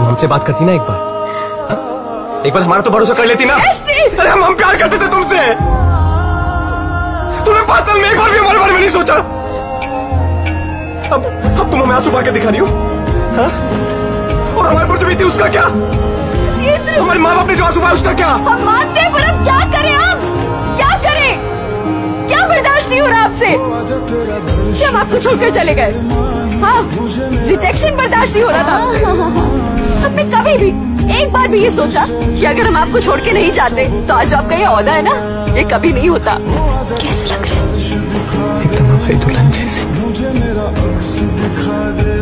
हमसे बात करती ना एक बार हमारा तो भरोसा कर लेती ना। अरे हम प्यार करते थे तुमसे। तुमने 5 साल में एक बार भी हमारे बारे में नहीं सोचा। अब तुम हमें आंसू के दिखा रही हो, हाँ? और हमारे पर जो बीती उसका क्या? हमारे माँ बाप ने जो आंसू पाए उसका क्या? हम मानते हैं, पर अब क्या करें? आप क्या करें? क्या बर्दाश्त नहीं हो रहा आपसे? क्या हम आपको छोड़कर चले गए? हाँ, रिजेक्शन बर्दाश्त नहीं हो रहा था आपसे। हमने कभी भी एक बार भी ये सोचा कि अगर हम आपको छोड़ के नहीं जाते तो आज आपका ये ओहदा है ना, ये कभी नहीं होता। कैसे लग रहा है? एकदम हमारी दुल्हन जैसी।